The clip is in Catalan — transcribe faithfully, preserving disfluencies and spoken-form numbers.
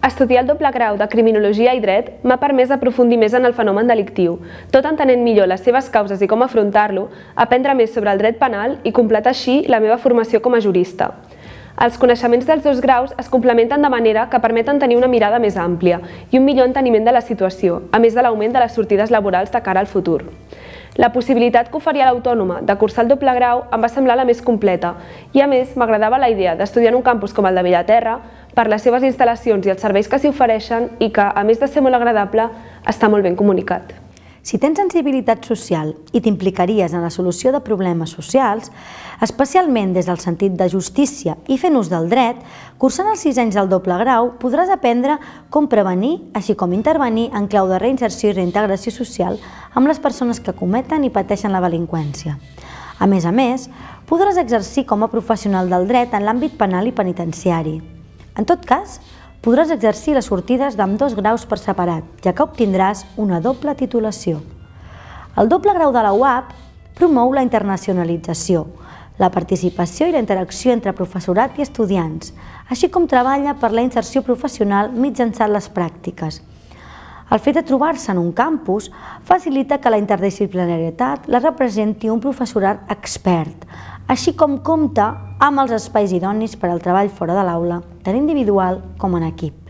Estudiar el doble grau de Criminologia i Dret m'ha permès aprofundir més en el fenomen delictiu, tot entenent millor les seves causes i com afrontar-lo, aprendre més sobre el dret penal i completar així la meva formació com a jurista. Els coneixements dels dos graus es complementen de manera que permeten tenir una mirada més àmplia i un millor enteniment de la situació, a més de l'augment de les sortides laborals de cara al futur. La possibilitat que oferia l'autònoma de cursar el doble grau em va semblar la més completa i, a més, m'agradava la idea d'estudiar en un campus com el de Bellaterra per les seves instal·lacions i els serveis que s'hi ofereixen i que, a més de ser molt agradable, està molt ben comunicat. Si tens sensibilitat social i t'implicaries en la solució de problemes socials, especialment des del sentit de justícia i fent ús del dret, cursant els sis anys del doble grau podràs aprendre com prevenir, així com intervenir en clau de reinserció i reintegració social amb les persones que cometen i pateixen la delinqüència. A més a més, podràs exercir com a professional del dret en l'àmbit penal i penitenciari. En tot cas, podràs exercir les sortides d'ambdós graus per separat, ja que obtindràs una doble titulació. El doble grau de la U A P promou la internacionalització, la participació i la interacció entre professorat i estudiants, així com treballa per la inserció professional mitjançant les pràctiques. El fet de trobar-se en un campus facilita que la interdisciplinarietat la representi un professorat expert, així com compta amb els espais idonis per al treball fora de l'aula, tant individual com en equip.